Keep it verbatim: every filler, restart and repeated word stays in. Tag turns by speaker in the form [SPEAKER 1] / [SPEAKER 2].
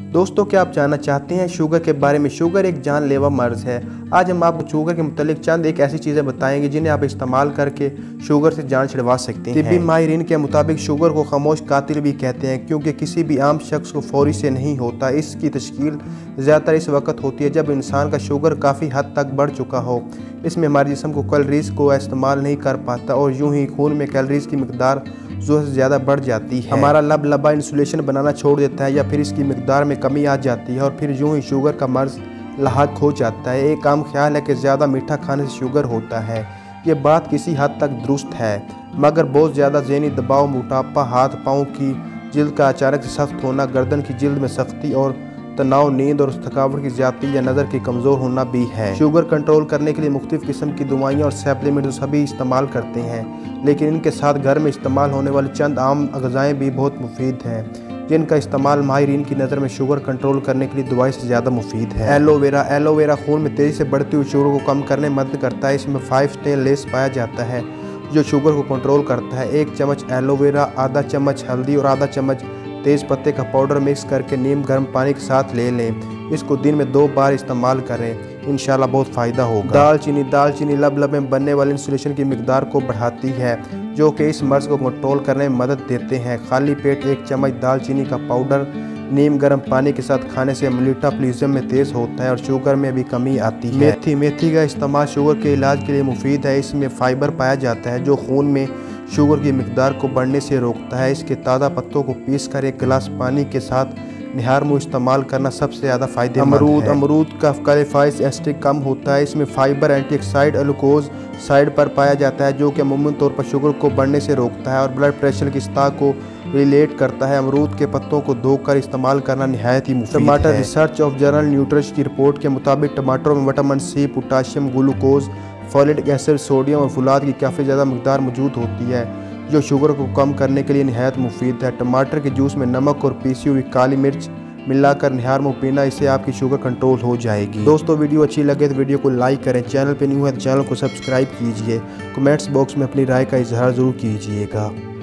[SPEAKER 1] दोस्तों, क्या आप जानना चाहते हैं शुगर के बारे में? शुगर एक जानलेवा मर्ज है। आज हम आपको शुगर के मुतालिक चंद एक ऐसी चीज़ें बताएंगे जिन्हें आप इस्तेमाल करके शुगर से जान छिड़वा सकते हैं। तिब्बी माहिरीन के मुताबिक शुगर को खामोश कातिल भी कहते हैं, क्योंकि किसी भी आम शख्स को फौरी से नहीं होता। इसकी तश्कील ज़्यादातर इस वक्त होती है जब इंसान का शुगर काफ़ी हद तक बढ़ चुका हो। इसमें हमारे जिस्म को कैलोरीज को इस्तेमाल नहीं कर पाता और यूं ही खून में कैलोरीज की मिकदार ज़रूरत से ज़्यादा बढ़ जाती है। हमारा लब लबा इंसुलेशन बनाना छोड़ देता है या फिर इसकी मिकदार में कमी आ जाती है और फिर यूं ही शुगर का मर्ज लाहक हो जाता है। एक आम ख्याल है कि ज़्यादा मीठा खाने से शुगर होता है। ये बात किसी हद तक दुरुस्त है, मगर बहुत ज़्यादा ज़हनी दबाव, मोटापा, हाथ पाँव की जिल्द का अचानक से सख्त होना, गर्दन की जिल्द में सख्ती और तनाव, नींद और थकावट की ज़्यादती या नज़र की कमज़ोर होना भी है। शुगर कंट्रोल करने के लिए मुख्तलिफ़ किस्म की दवाइयाँ और सप्लीमेंट सभी इस्तेमाल करते हैं, लेकिन इनके साथ घर में इस्तेमाल होने वाली चंद आम ग़िज़ाएँ भी बहुत मुफीद हैं, जिनका इस्तेमाल माहिरीन की नज़र में शुगर कंट्रोल करने के लिए दवाई से ज़्यादा मुफीद है। एलोवेरा एलोवेरा खून में तेज़ी से बढ़ती हुई शुगर को कम करने में मदद करता है। इसमें फाइव स्टेन लेस पाया जाता है जो शुगर को कंट्रोल करता है। एक चम्मच एलोवेरा, आधा चम्मच हल्दी और आधा चम्मच तेज़ पत्ते का पाउडर मिक्स करके नीम गर्म पानी के साथ ले लें। इसको दिन में दो बार इस्तेमाल करें, इंशाल्लाह बहुत फ़ायदा होगा। दालचीनी दालचीनी लब लब में बनने वाले इंसुलेशन की मिकदार को बढ़ाती है, जो कि इस मर्ज़ को कंट्रोल करने में मदद देते हैं। खाली पेट एक चम्मच दालचीनी का पाउडर नीम गर्म पानी के साथ खाने से मेटाबॉलिज्म में तेज़ होता है और शुगर में भी कमी आती है। मेथी मेथी का इस्तेमाल शुगर के इलाज के लिए मुफीद है। इसमें फ़ाइबर पाया जाता है जो खून में शुगर की मिकदार को बढ़ने से रोकता है। इसके ताज़ा पत्तों को पीस कर एक गिलास पानी के साथ निहार मुँह इस्तेमाल करना सबसे ज़्यादा फ़ायदेमंद है। अमरूद अमरूद का कैल्शियम एसिड कम होता है। इसमें फाइबर, एंटीऑक्सीडेंट, ग्लूकोज साइड पर पाया जाता है, जो कि अमूमन तौर पर शुगर को बढ़ने से रोकता है और ब्लड प्रेशर की सतह को रिलेट करता है। अमरूद के पत्तों को धोकर इस्तेमाल करना निहायत ही मुफीद है। टमाटर रिसर्च ऑफ जर्नल न्यूट्रिशन की रिपोर्ट के मुताबिक टमाटरों में vitamin C, potassium, glucose, folic acid, sodium और फुलाद की काफ़ी ज़्यादा मिकदार मौजूद होती है, जो शुगर को कम करने के लिए निहायत मुफीद है। टमाटर के जूस में नमक और पीसी हुई काली मिर्च मिलाकर निहार मुँह पीना, इससे आपकी शुगर कंट्रोल हो जाएगी। दोस्तों, वीडियो अच्छी लगे तो वीडियो को लाइक करें, चैनल पे न्यू है तो चैनल को सब्सक्राइब कीजिए, कमेंट्स बॉक्स में अपनी राय का इजहार ज़रूर कीजिएगा।